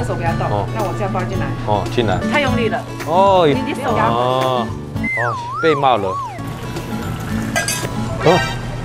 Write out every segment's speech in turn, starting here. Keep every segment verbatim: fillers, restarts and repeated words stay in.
手不要动。哦，那我这样包进来。哦，进来。太用力了。哦，你你手压。哦哦，被骂了。哦。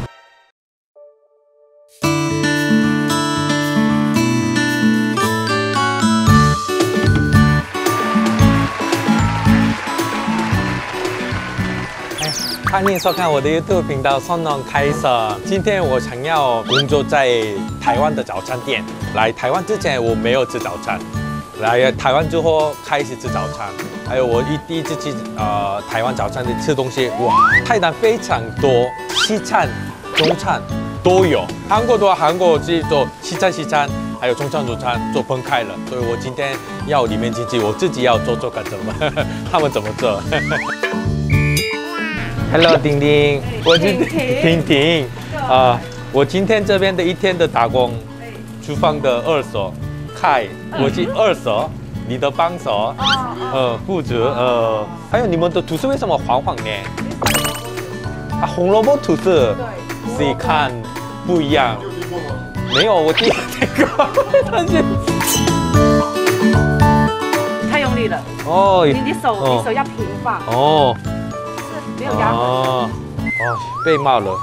欢迎收看我的 YouTube 频道松农开设。今天我想要工作在台湾的早餐店。来台湾之前我没有吃早餐，来台湾之后开始吃早餐。还有我一第一次去呃台湾早餐店吃东西，哇，菜单非常多，西餐、中餐都有。韩国的话，韩国自己做西餐、西餐，还有中餐、中餐做分开了。所以我今天要里面进去，我自己要做做看怎么，他们怎么做。Hello， 丁丁，我今天婷婷啊，我今天这边的一天的打工，厨房的二手，开，我是二手，你的帮手，呃，负责，呃，还有你们的吐司为什么黄黄呢？啊，红萝卜吐司，自己看不一样。没有，我第一次听过，但是太用力了。哦，你你手你手要平放。哦。 没有压哦哦，被骂了。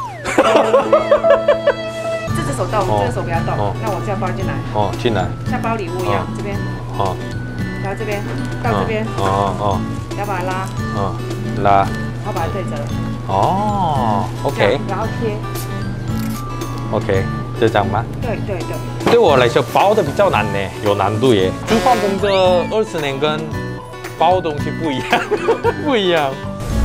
这只手动，这只手不要动。那我这样包进来。哦，进来。像包礼物一样，这边。哦。然后这边到这边。哦哦。要把它拉。哦。拉。然后把它对折。哦 ，OK。然后贴。OK， 就这样吗？对对对。对我来说，包的比较难呢，有难度耶。厨房工作二十年跟包东西不一样，不一样。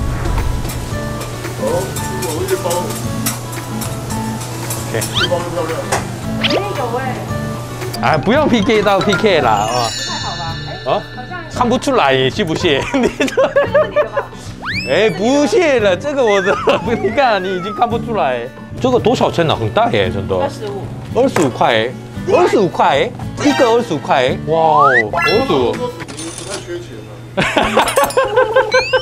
哦，我会包。OK。越包越漂亮。也有哎。哎，不用 P K 到 P K 啦，哦。不太好吧？哎。哦。好像。看不出来是不是？你这。这是你的吧？哎，不是了，这个我的，你看你已经看不出来。这个多少钱呢？很大耶，真的。二十五。二十五块，二十五块，一个二十五块，哇哦，二十五。不太缺钱了。哈哈哈哈哈。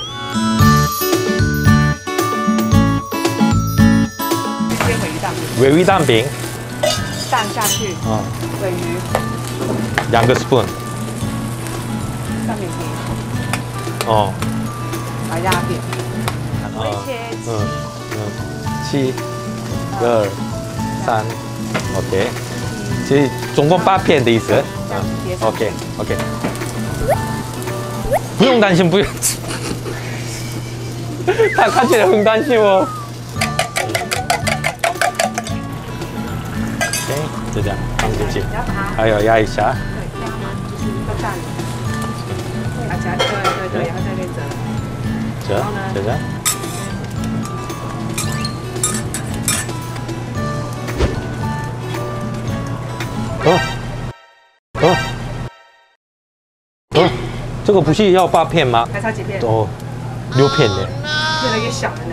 鲔鱼蛋饼，蛋下去，啊，鲔鱼，两个 spoon， 蛋饼皮，哦，把压扁，我会切七，嗯嗯，七，二，三 ，OK， 其实总共八片的意思，嗯 ，OK OK， 不用担心，不用，他看起来很担心哦。 就这样放进去，还有压一下。对，压嘛，就是一个蛋。啊，夹对对对，然后在那边折。折。然后呢？就这样。哦。哦。哦。这个不是要八片吗？还差几片？哦，六片呢。越来越小了呢。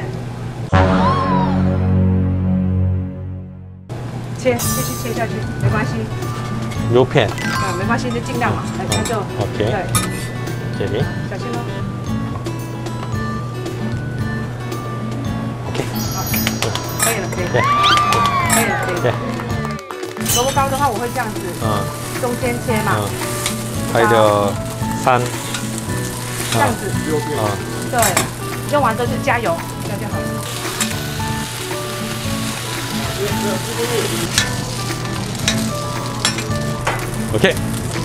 切，继续切下去，没关系。六片。啊，没关系，就尽量嘛，来，那就 OK。对。这里。小心哦。OK。好，可以了，可以。对。可以了，可以。对。萝卜糕的话，我会这样子，嗯，中间切嘛。嗯。还有三。这样子。六片。嗯。对。用完之后就加油，这样就好了。 OK，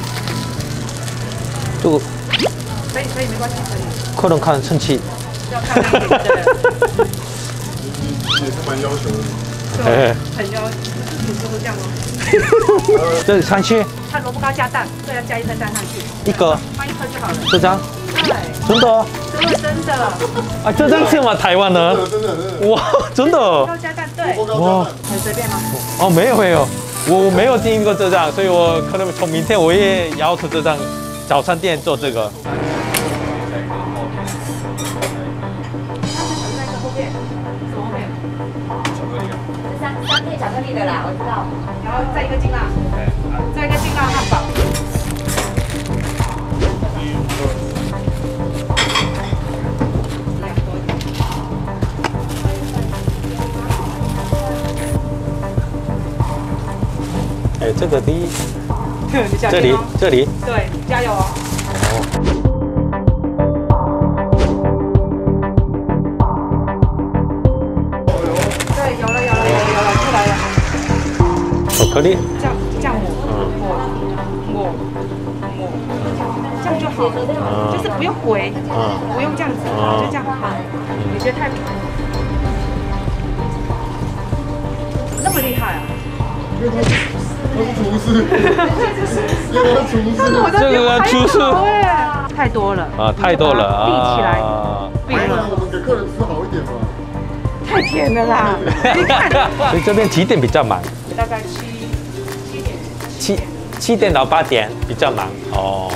这个可以可以没关系可以。客人看生气。要看那个的。也是蛮要求的。对，很要，有时候这样哦。这上去。看萝卜糕加蛋，这要加一颗蛋上去。一个。放一颗就好了。这张。对。真的。真的真的。啊，这张是吗？台湾的。真的真的。哇，真的。萝卜糕加蛋，对。哇。很随便吗？哦，没有没有。 我没有经营过这张，所以我可能从明天我也要求这张早餐店做这个。三三片巧克力的啦，我知道。然后再一个劲辣，再一个劲辣汉堡。哎，这个第一这里这里。 对，加油哦。对，有了有了有了有了，出来了。 巧克力。 这样这样抹抹抹抹，这样就好了，就是不用回，不用这样子，就这样好。你觉得太那么厉害啊？因为他是厨师，因为他是厨师，这个厨师太多了啊，太多了啊， 闭起来，闭了。我们给客人吃好一点嘛。 太甜了啦！你看， 所以这边几点比较忙？ 大概七七点， 七七点到八点比较忙哦。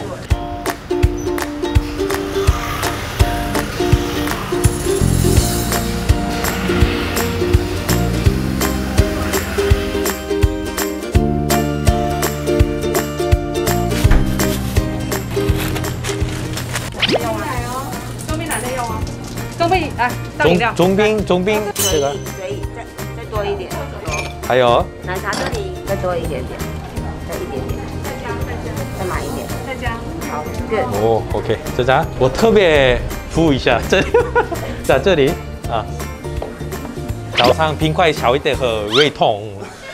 中冰来倒饮料， 中冰中冰这个可以再再多一点， 还有奶茶这里再多一点点，再一点点，再加再加，再买一点， 再加， 好 ，good。 哦 ，OK， 这张我特别服务一下，这在这里啊，早上冰块少一点喝，胃痛，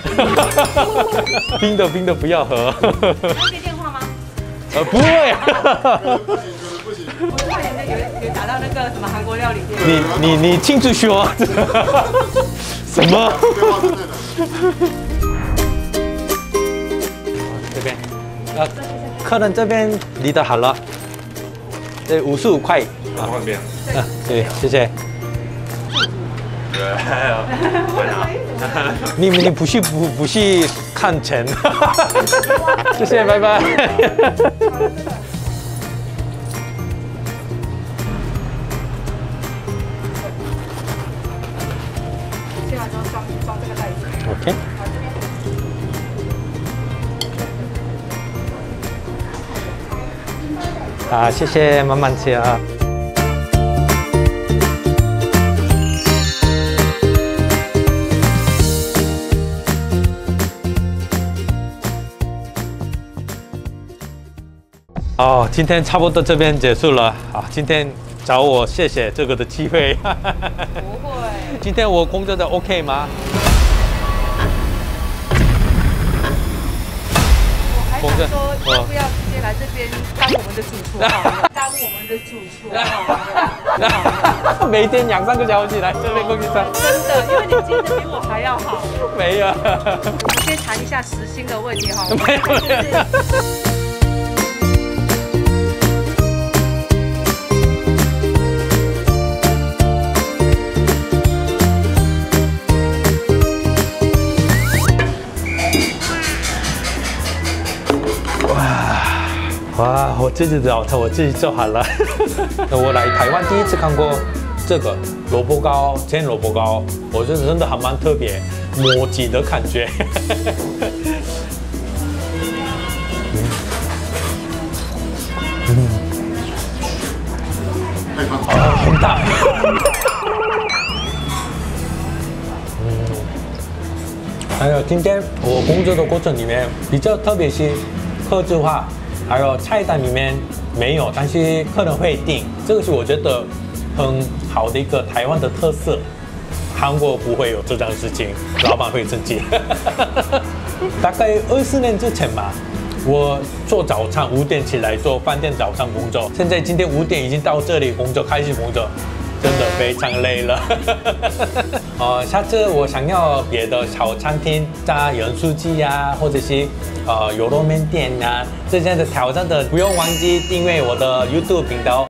冰的冰的不要喝。 要接电话吗？ 呃，不会。 我看人家有有打到那个什么韩国料理店。 你你你清楚说什么？这边，呃，客人这边离得好了，对，五十五块啊。换边。嗯，对，谢谢。你你不是不不是看钱，谢谢，拜拜。OK。好，谢谢，慢慢吃啊。哦，今天差不多这边结束了啊。今天找我谢谢这个的机会。 不会。 今天我工作的 OK 吗？ 我还想说，要不要直接来这边当我们的主厨好了？当我们的主厨好了。 每天两三个小时来这边工作。 真的，因为你经济比我还要好。 没有。 我们先谈一下时薪的问题好吗？ 没有没有。哇，我自己的早餐我自己做好了。我来台湾第一次看过这个萝卜糕，煎萝卜糕，我觉得真的还蛮特别，摩羯的感觉。嗯，哦，很大。嗯，还有今天我工作的过程里面比较特别是客制化。还有菜单里面没有，但是客人会订，这个是我觉得很好的一个台湾的特色。韩国不会有这样的事情，老板会生气。大概二十年之前吧，我做早餐五点起来做饭店早餐工作，现在今天五点已经到这里工作，开始工作。真的非常累了。呃，下次我想要别的小餐厅加盐酥鸡呀，或者是呃牛肉面店啊，这样的挑战的，不用忘记订阅我的 YouTube 频道